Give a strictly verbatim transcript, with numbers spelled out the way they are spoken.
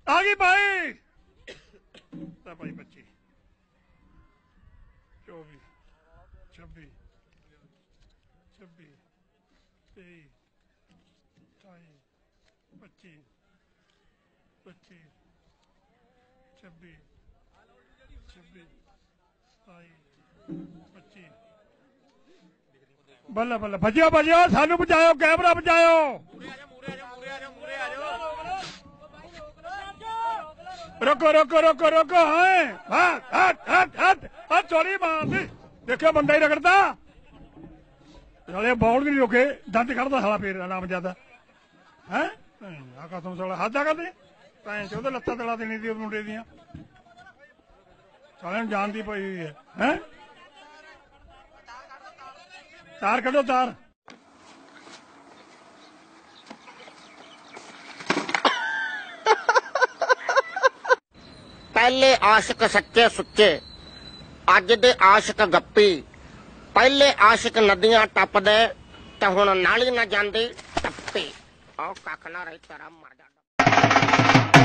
आ गई भाई भाई पच्ची चौबीस छब्बीस छब्बीस तेईस अठाईस पच्चीस पच्चीस छब्बीस छब्बीस सताईस पच्चीस बल्ला बल्ला भजियो भजियो सानू बचाओ कैमरा बचाओ रोको रोको रोको रोको हाँ हाथ हाथ हाथ हाथ हाथ चोरी मार दी देखो बंदा ही रगड़ता साले बाउल भी नहीं रोके दंद कड़ता साला फिर नाम ज्यादा है तुम साला हाथ कर दे भैन चो लत्ता तला देनी थी मुंडे दियां साले जान दी पई हुई है हैं तार कढ़ो तार पहले आशिक सच्चे सुच्चे अज दे आशिक गप्पी पहले आशिक नदियां टपदे ते हुण नाली ना जांदी टप्पी ओ कख ना रही तेरा मर जा।